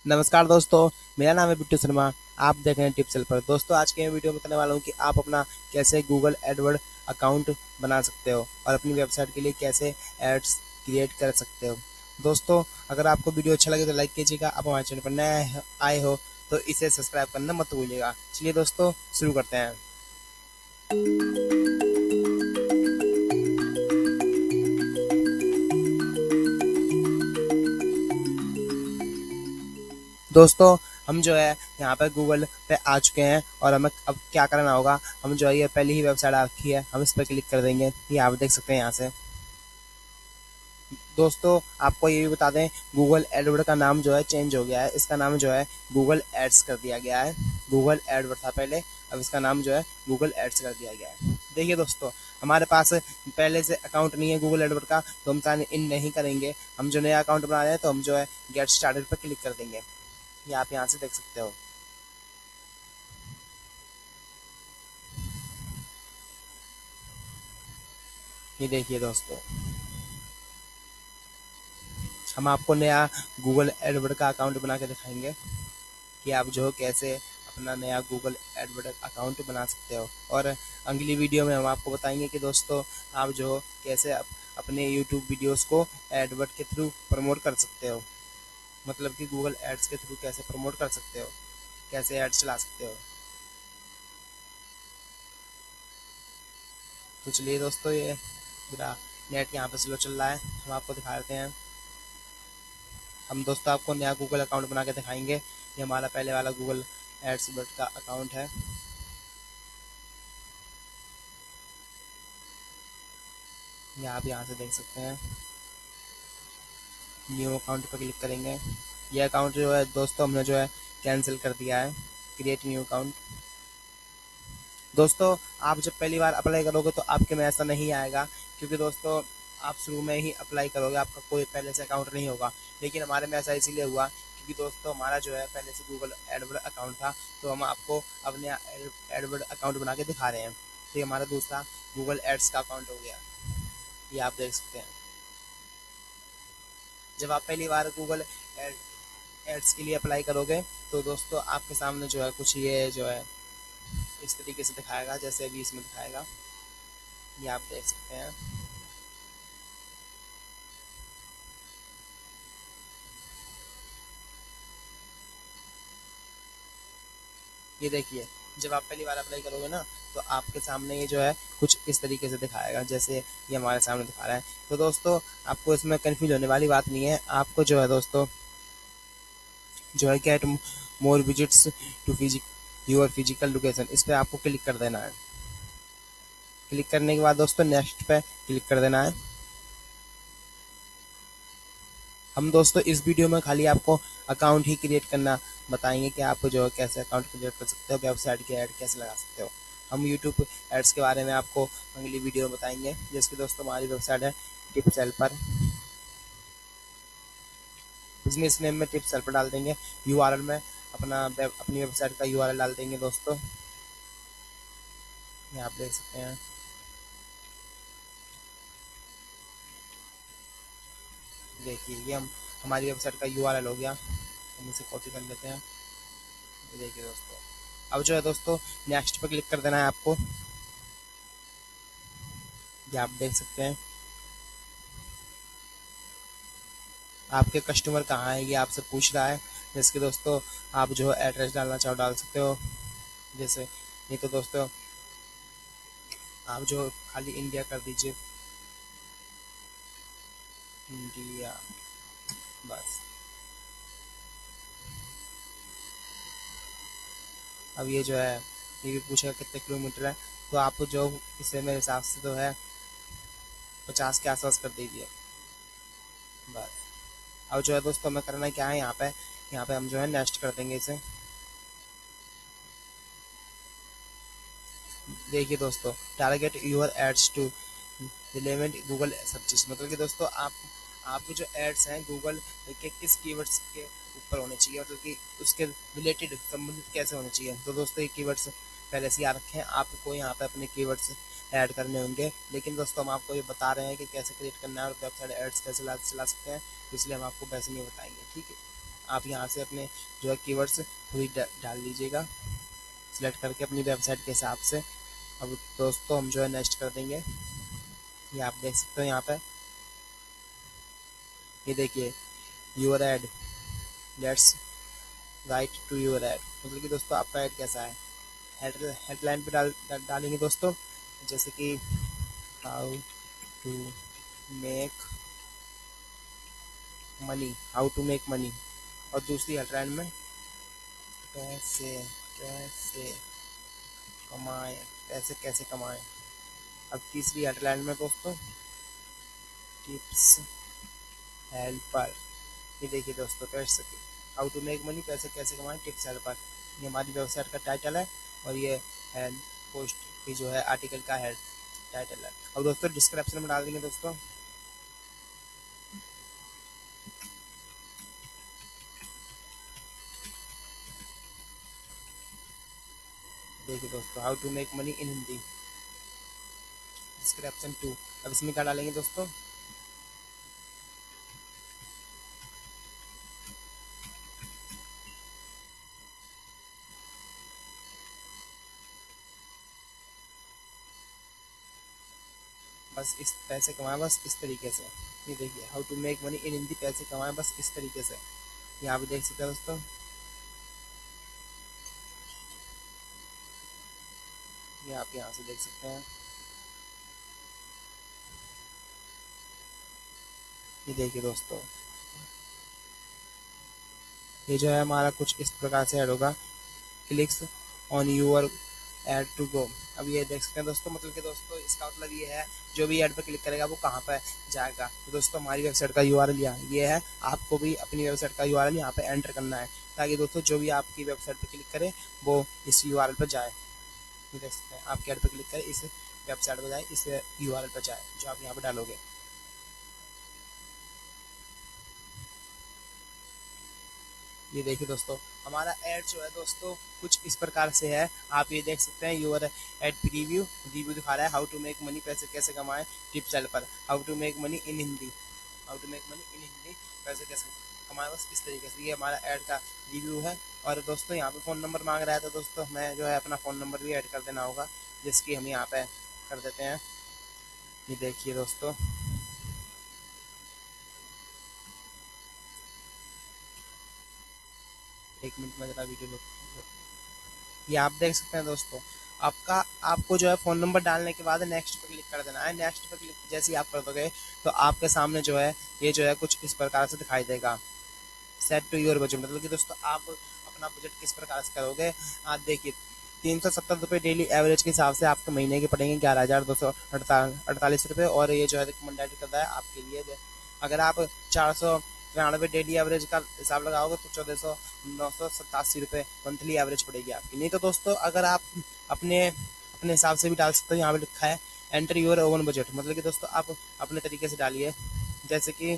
नमस्कार दोस्तों, मेरा नाम है बिट्टू शर्मा। आप देख रहे हैं टिप्स हेल्पर। दोस्तों, आज के वीडियो में बताने वाला हूँ कि आप अपना कैसे गूगल एडवर्ड अकाउंट बना सकते हो और अपनी वेबसाइट के लिए कैसे एड्स क्रिएट कर सकते हो। दोस्तों, अगर आपको वीडियो अच्छा लगे तो लाइक कीजिएगा। आप हमारे चैनल पर नए आए हो तो इसे सब्सक्राइब करना मत भूलिएगा। चलिए दोस्तों, शुरू करते हैं। दोस्तों, हम जो है यहाँ पर गूगल पे आ चुके हैं और हमें अब क्या करना होगा। हम जो है ये पहली ही वेबसाइट आ रखी है, हम इस पर क्लिक कर देंगे। ये आप देख सकते हैं यहाँ से। दोस्तों, आपको ये भी बता दें, गूगल एडवर्ड का नाम जो है चेंज हो गया है। इसका नाम जो है गूगल एड्स कर दिया गया है। गूगल एडवर्ड था पहले, अब इसका नाम जो है गूगल एड्स कर दिया गया है। देखिए दोस्तों, हमारे पास पहले से अकाउंट नहीं है गूगल एडवर्ड का, तो हम साइन इन नहीं करेंगे। हम जो नया अकाउंट बना रहे हैं तो हम जो है गेट स्टार्टेड पर क्लिक कर देंगे। ये आप यहाँ से देख सकते हो। ये देखिए दोस्तों, हम आपको नया गूगल एडवर्ड का अकाउंट बना के दिखाएंगे कि आप जो कैसे अपना नया गूगल एडवर्ड अकाउंट बना सकते हो। और अगली वीडियो में हम आपको बताएंगे कि दोस्तों आप जो कैसे अपने यूट्यूब वीडियोस को एडवर्ड के थ्रू प्रमोट कर सकते हो। मतलब कि गूगल एड्स के थ्रू कैसे प्रमोट कर सकते हो, कैसे एड्स चला सकते हो। तो चलिए दोस्तों, ये मेरा नेट यहाँ पे स्लो चल रहा है, हम आपको दिखा देते हैं। हम दोस्तों आपको नया गूगल अकाउंट बना के दिखाएंगे। ये हमारा पहले वाला गूगल एड्स का अकाउंट है। ये आप यहाँ से देख सकते हैं। न्यू अकाउंट पर क्लिक करेंगे। ये अकाउंट जो है दोस्तों हमने जो है कैंसिल कर दिया है। Create new account. दोस्तों, आप जब पहली बार अप्लाई करोगे तो आपके में ऐसा नहीं आएगा, क्योंकि दोस्तों आप शुरू में ही अप्लाई करोगे, आपका कोई पहले से अकाउंट नहीं होगा। लेकिन हमारे में ऐसा इसीलिए हुआ क्योंकि दोस्तों हमारा जो है पहले से गूगल एडवर्ड अकाउंट था, तो हम आपको अपने एडवर्ड अकाउंट बना के दिखा रहे हैं। तो ये हमारा दूसरा गूगल एड्स का अकाउंट हो गया। ये आप देख सकते हैं। जब आप पहली बार गूगल एड्स के लिए अप्लाई करोगे तो दोस्तों आपके सामने जो है कुछ ये जो है इस तरीके से दिखाएगा, जैसे अभी इसमें दिखाएगा। ये आप देख सकते हैं। ये देखिए, जब आप पहली बार अप्लाई करोगे ना तो आपके सामने ये जो है कुछ इस तरीके से दिखाएगा, जैसे ये हमारे सामने दिखा रहा है। तो दोस्तों आपको इसमें कंफ्यूज होने वाली बात नहीं है। आपको जो है दोस्तों जो है get more visits to your physical location, इस पर आपको क्लिक कर देना है। क्लिक करने के बाद दोस्तों नेक्स्ट पे क्लिक कर देना है। हम दोस्तों इस वीडियो में खाली आपको अकाउंट ही क्रिएट करना बताएंगे कि आप जो है कैसे अकाउंट क्रिएट कर सकते हो, वेबसाइट के ऐड कैसे लगा सकते हो। हम यूट्यूब एड्स के बारे में आपको अगली वीडियो में बताएंगे। जैसे दोस्तों हमारी वेबसाइट है टिप्स हेल्पर। बिजनेस नेम में टिप्स हेल्पर डाल देंगे। यूआरएल में अपनी वेबसाइट का यूआरएल डाल देंगे दोस्तों। ये आप देख सकते हैं। देखिए, ये हम हमारी वेबसाइट का यूआरएल हो गया। हम इसे कॉपी कर लेते हैं। ये देखिए दोस्तों, अब जो है दोस्तों नेक्स्ट पर क्लिक कर देना है आपको। ये आप देख सकते हैं। आपके कस्टमर कहाँ है ये आपसे पूछ रहा है। जैसे कि दोस्तों आप जो एड्रेस डालना चाहो डाल सकते हो। जैसे नहीं तो दोस्तों आप जो खाली इंडिया कर दीजिए, इंडिया बस। अब ये जो है ये भी पूछेगा कितने किलोमीटर है, तो आप जो इसे मेरे हिसाब से तो है 50 के आसपास कर दीजिए बस। अब जो है दोस्तों हमें करना क्या है, यहाँ पे हम जो है नेक्स्ट कर देंगे इसे। देखिए दोस्तों, target your ads to relevant Google searches, मतलब कि दोस्तों आपके जो एड्स हैं गूगल के किस कीवर्ड्स के ऊपर होने चाहिए, मतलब कि उसके रिलेटेड संबंधित कैसे होने चाहिए। तो दोस्तों ये कीवर्ड्स पहले से याद रखें, आपको यहाँ पे अपने कीवर्ड्स ऐड करने होंगे। लेकिन दोस्तों हम आपको ये बता रहे हैं कि कैसे क्रिएट करना है और वेबसाइट एड्स कैसे चला सकते हैं, तो इसलिए हम आपको वैसे नहीं बताएंगे, ठीक है। आप यहाँ से अपने जो है कीवर्ड्स खुद ही डाल लीजिएगा सिलेक्ट करके अपनी वेबसाइट के हिसाब से। अब दोस्तों हम जो है नेक्स्ट कर देंगे। ये आप देख सकते हो यहाँ पे, ये देखिए your ad, let's write to your ad. मतलब कि दोस्तों आपका एड कैसा है, हेडलाइन पे डालेंगे दोस्तों, जैसे कि how to make money, how to make money. और दूसरी हेडलाइन में पैसे कैसे कमाएं, पैसे कैसे कमाएं। अब तीसरी हेडलाइन में दोस्तों टिप्स हेल्पर। ये देखिए दोस्तों पैसे, हाउ टू मेक मनी, पैसे कैसे कमाएं, टिप्स हेल्पर। ये हमारी वेबसाइट का टाइटल है और ये हेड पोस्ट की जो है आर्टिकल का हेड टाइटल है। अब दोस्तों डिस्क्रिप्शन में डाल देंगे दोस्तों, देखिए दोस्तों how to make money in Hindi, description 2। अब इसमें क्या डालेंगे दोस्तों, बस इस पैसे कमाएं बस इस तरीके से। ये देखिए how to make money in Hindi, पैसे कमाएं बस इस तरीके से। यहाँ पे देख सकते हैं दोस्तों, ये आप यहाँ से देख सकते हैं। ये देखिए दोस्तों, ये जो है हमारा कुछ इस प्रकार से ऐड होगा, clicks on your ad to go. अब ये देख सकते हैं दोस्तों, मतलब कि दोस्तों इसका मतलब ये है जो भी ऐड पर क्लिक करेगा वो कहाँ पर जाएगा। तो दोस्तों हमारी वेबसाइट का यूआरएल ये है, आपको भी अपनी वेबसाइट का यूआरएल यहाँ पे एंटर करना है, ताकि दोस्तों जो भी आपकी वेबसाइट पर क्लिक करे वो इस यूआरएल पर जाए। ये देख सकते हैं, आपके ऐड पर क्लिक करे इस वेबसाइट पर जाए, इस यूआरएल पर जाए जो आप यहाँ पर डालोगे। ये देखिए दोस्तों हमारा ऐड जो है दोस्तों कुछ इस प्रकार से है, आप ये देख सकते हैं यूर एड रिव्यू दिखा रहा है, हाउ टू मेक मनी, पैसे कैसे कमाएं, tips helper, how to make money in Hindi, how to make money in Hindi, पैसे कैसे कमाएं बस इस तरीके से। ये हमारा ऐड का रिव्यू है। और दोस्तों यहाँ पे फ़ोन नंबर मांग रहा है, तो दोस्तों हमें जो है अपना फ़ोन नंबर भी ऐड कर देना होगा, जिसकी हम यहाँ पे कर देते हैं। ये देखिए दोस्तों, एक मिनट में जरा वीडियो, ये आप देख सकते हैं दोस्तों, आपको जो है फ़ोन नंबर डालने के बाद नेक्स्ट पर क्लिक कर देना है। नेक्स्ट पर क्लिक जैसे ही आप कर दोगे तो आपके सामने जो है ये जो है कुछ इस प्रकार से दिखाई देगा, सेट टू योर बजट। मतलब कि दोस्तों आप अपना बजट किस प्रकार से करोगे, आप देखिए 370 रुपये डेली एवरेज के हिसाब से आपके महीने के पड़ेंगे 11,248 रुपये। और ये जो है रिकमेंडेड करता है आपके लिए, अगर आप 493 डेली एवरेज का हिसाब लगाओगे तो 14,987 रुपये मंथली एवरेज पड़ेगी आपकी। नहीं तो दोस्तों अगर आप अपने अपने हिसाब से भी डाल सकते हो, यहाँ पे लिखा है एंटर योर ओवन बजट। मतलब कि दोस्तों आप अपने तरीके से डालिए, जैसे कि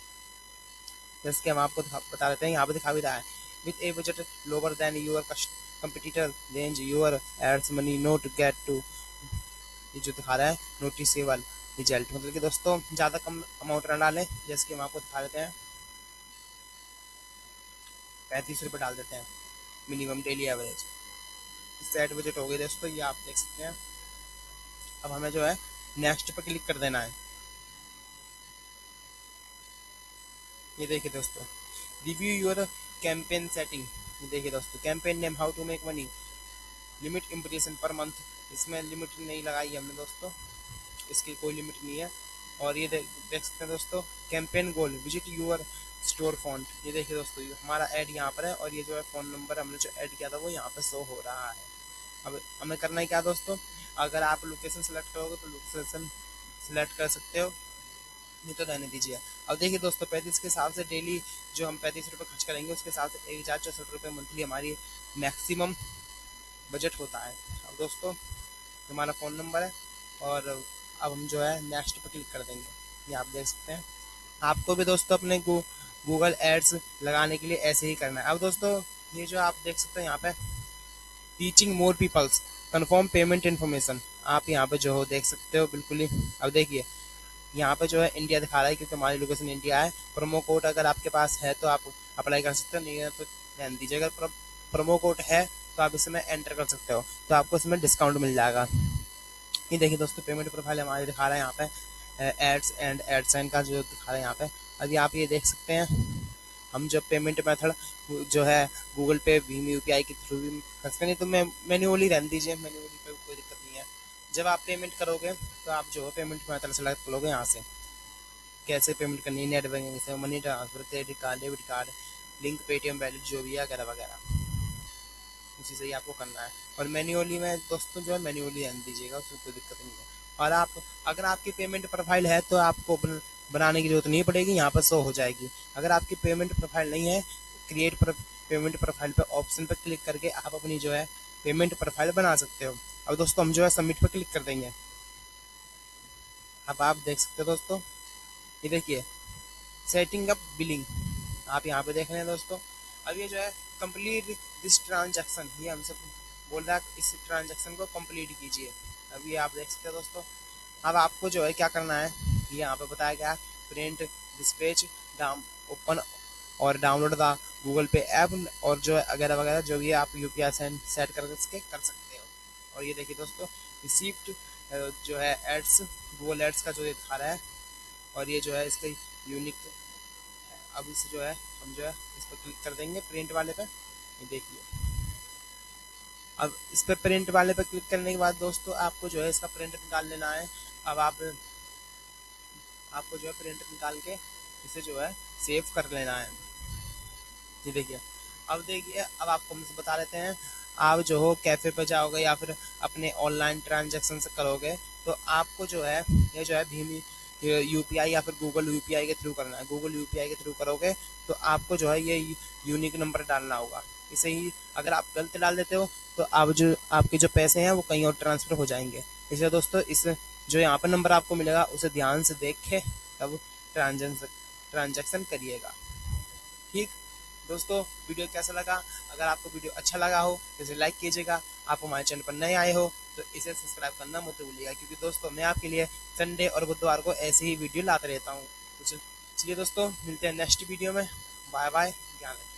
हम आपको बता देते हैं, यहाँ पे दिखा भी रहा है with a budget lower than your competitor range your ads money not get to, ये जो दिखा रहा है नोटिसेबल रिजल्ट। मतलब कि दोस्तों ज़्यादा कम अमाउंट ना डालें, जैसे कि हम आपको दिखा देते हैं 35 रुपये डाल देते हैं minimum daily average, set budget हो गई दोस्तों। ये आप देख सकते हैं। अब हमें जो है नेक्स्ट पर क्लिक कर देना है। ये देखिए दोस्तों रिव्यू योर कैंपेन सेटिंग। ये देखिए दोस्तों campaign name how to make money, limit impression per month, इसमें लिमिट नहीं लगाई हमने दोस्तों, इसकी कोई लिमिट नहीं है। और ये देख सकते हैं दोस्तों campaign goal visit your store front. ये देखिए दोस्तों हमारा ऐड यहाँ पर है और ये जो है फ़ोन नंबर हमने जो ऐड किया था वो यहाँ पर शो हो रहा है। अब हमें करना है क्या दोस्तों, अगर आप लोकेशन सेलेक्ट करोगे तो लोकेशन सेलेक्ट कर सकते हो, नहीं तो रहने दीजिए। अब देखिए दोस्तों 35 के हिसाब से डेली जो हम 35 रुपये खर्च करेंगे उसके हिसाब से 1,064 रुपये मंथली हमारी मैक्सिमम बजट होता है। अब दोस्तों हमारा फ़ोन नंबर है और अब हम जो है नेक्स्ट पर क्लिक कर देंगे। ये आप देख सकते हैं। आपको भी दोस्तों अपने गूगल एड्स लगाने के लिए ऐसे ही करना है। अब दोस्तों ये जो आप देख सकते हैं यहाँ पे reaching more peoples confirm payment information, आप यहाँ पे जो हो देख सकते हो बिल्कुल ही। अब देखिए यहाँ पे जो है इंडिया दिखा रहा है क्योंकि हमारी लोकेशन इंडिया है। प्रोमो कोड अगर आपके पास है तो आप अप्लाई कर सकते हो, नहीं है तो ध्यान दीजिए। अगर प्रोमो कोड है तो आप इसमें एंटर कर सकते हो, तो आपको इसमें डिस्काउंट मिल जाएगा। ये देखिए दोस्तों, पेमेंट प्रोफाइल हमारे दिखा रहा है यहाँ पे एड्स एंड एडसेंड का जो दिखा रहा है यहाँ पे। अभी आप ये देख सकते हैं, हम जो पेमेंट मेथड जो है गूगल पे, भीम यूपीआई के थ्रू भी कर सकते हैं, तो मैं मैन्युअली रहने दीजिए, मैन्युअली पे कोई दिक्कत नहीं है। जब आप पेमेंट करोगे तो आप जो है पेमेंट मेथड सेलेक्ट करोगे यहाँ से, कैसे पेमेंट करनी है, नेट बैंकिंग से, money transfer, credit card, debit card, link, Paytm wallet जो भी है वगैरह वगैरह, उसी से ही आपको करना है। और मैन्युअली में दोस्तों जो है मैन्युअली रहने दीजिएगा, उसमें कोई दिक्कत नहीं है। और आप अगर आपकी पेमेंट प्रोफाइल है तो आपको बनाने की जरूरत नहीं पड़ेगी, यहाँ पर शो हो जाएगी। अगर आपकी पेमेंट प्रोफाइल नहीं है, क्रिएट पेमेंट प्रोफाइल पे ऑप्शन पर क्लिक करके आप अपनी जो है पेमेंट प्रोफाइल बना सकते हो। अब दोस्तों हम जो है सबमिट पर क्लिक कर देंगे। अब आप देख सकते हो दोस्तों, ये देखिए सेटिंग अप बिलिंग, आप यहाँ पे देख रहे हैं दोस्तों। अब ये जो है कंप्लीट दिस ट्रांजैक्शन, ये हमसे बोल रहा है इस ट्रांजैक्शन को कंप्लीट कीजिए। अभी आप देख सकते हैं दोस्तों। अब आपको जो है क्या करना है, ये यहाँ पे बताया गया, प्रिंट, डिस्पैच, ओपन और download the Google Pay app, और जो है वगैरह वगैरह जो भी आप यूपीआई सेट करके कर सकते हो। और ये देखिए दोस्तों, रिसीप्ट जो है एड्स, गूगल एड्स का जो ये दिखा रहा है, और ये जो है इसका यूनिक। अब इसे जो है हम जो है इस पर क्लिक कर देंगे प्रिंट वाले पे, ये देखिए। अब इस पर प्रिंट वाले पे क्लिक करने के बाद दोस्तों आपको जो है इसका प्रिंट निकाल लेना है। अब आपको जो है प्रिंट निकाल के इसे जो है सेव कर लेना है। ये देखिए, अब देखिए अब आपको हम बता देते हैं, आप जो हो कैफे पे जाओगे या फिर अपने ऑनलाइन ट्रांजैक्शन से करोगे तो आपको जो है ये जो है भीम यूपीआई या फिर गूगल यूपीआई के थ्रू करना है। गूगल यूपीआई के थ्रू करोगे तो आपको जो है ये यूनिक नंबर डालना होगा। इसे ही अगर आप गलत डाल देते हो तो आप जो आपके जो पैसे हैं वो कहीं और ट्रांसफर हो जाएंगे। इसलिए दोस्तों इस जो यहाँ पर नंबर आपको मिलेगा उसे ध्यान से देख के तब ट्रांजैक्शन करिएगा। ठीक दोस्तों, वीडियो कैसा लगा? अगर आपको वीडियो अच्छा लगा हो तो इसे लाइक कीजिएगा। आप हमारे चैनल पर नए आए हो तो इसे सब्सक्राइब करना मत भूलिएगा, क्योंकि दोस्तों मैं आपके लिए संडे और बुधवार को ऐसे ही वीडियो लाता रहता हूँ। तो चलिए दोस्तों, मिलते हैं नेक्स्ट वीडियो में। बाय बाय, ध्यान रखिए।